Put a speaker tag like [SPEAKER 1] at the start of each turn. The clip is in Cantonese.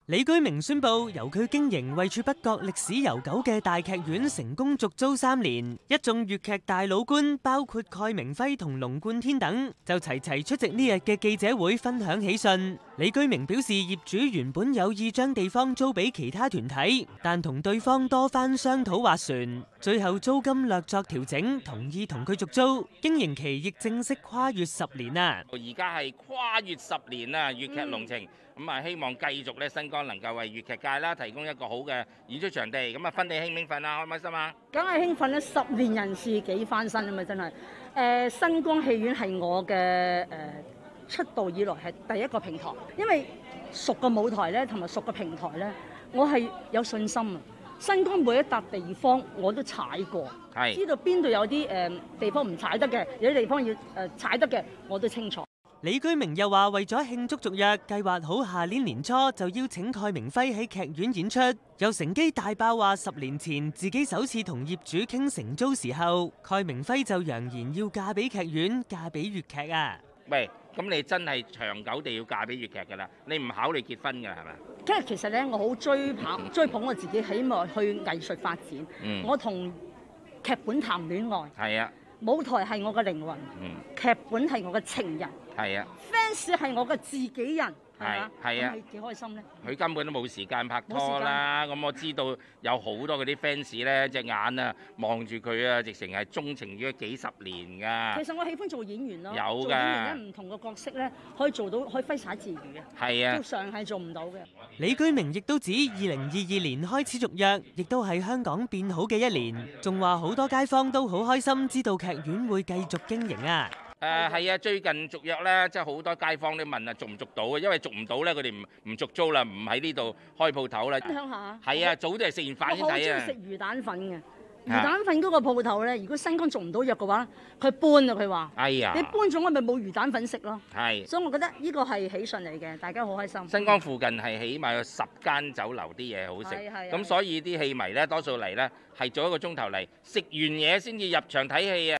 [SPEAKER 1] 李居明宣布，由佢經營位處北角歷史悠久嘅大劇院成功續租3年，一眾粵劇大老倌，包括蓋明輝同龍貫天等，就齊齊出席呢日嘅記者會分享喜訊。李居明表示，業主原本有意將地方租俾其他團體，但同對方多番商討斡旋，最後租金略作調整，同意同佢續租，經營期亦正式跨越10年啦。
[SPEAKER 2] 而家係跨越10年啦，粵劇龍情。咁啊，希望繼續咧，新光能夠為粵劇界啦提供一個好嘅演出場地。咁啊，芬你興唔興奮啊？開唔開心啊？
[SPEAKER 3] 梗係興奮啦！10年人事幾翻身啊嘛，真係。新光戲院係我嘅出道以來係第一個平台，因為熟個舞台咧，同埋熟個平台咧，我係有信心啊！新光每一笪地方我都踩過，知道邊度有啲地方唔踩得嘅，有啲地方要踩得嘅，我都清楚。
[SPEAKER 1] 李居明又話：為咗慶祝續約，計劃好下年年初就邀請蓋明輝喺劇院演出。又乘機大爆話10年前自己首次同業主傾承租時候，蓋明輝就揚言要嫁俾劇院，嫁俾粵劇啊！
[SPEAKER 2] 喂，咁你真係長久地要嫁俾粵劇㗎啦，你唔考慮結婚㗎係咪？
[SPEAKER 3] 其實咧，我好追捧我自己，希望去藝術發展。我同劇本談戀愛。係啊。舞台係我嘅靈魂，劇本係我嘅情人，係啊 ，fans 係我嘅自己人，係啊，咁幾開心咧？佢根本都冇時間拍拖啦。咁我知道有好多嗰啲 fans 咧，隻眼啊望住佢啊，直情係鍾情於幾十年㗎。其實我喜歡做演員咯，有㗎。做演員咧，唔同嘅角色咧，可以做到，可以揮灑自如嘅。係啊，常係做唔到嘅。
[SPEAKER 1] 李居明亦都指2022年開始續約，亦都係香港變好嘅一年，仲話好多街坊都好開心，知道劇院會繼續經營啊！
[SPEAKER 2] 係啊，最近續約咧，即係好多街坊都問啊，續唔續到啊？因為續唔到咧，佢哋唔續租啦，唔喺呢度開鋪頭啦。分享下。係啊，早都係食完飯先睇啊。我好中意食魚蛋粉嘅。魚蛋粉嗰個鋪頭咧，如果新光續唔到約嘅話，佢搬啊！佢話：哎呀，你搬咗我咪冇魚蛋粉食咯。係。所以我覺得呢個係喜訊嚟嘅，大家好開心。新光附近係起碼有10間酒樓啲嘢好食，咁所以啲戲迷咧多數嚟咧係早1個鐘頭嚟，食完嘢先至入場睇戲啊。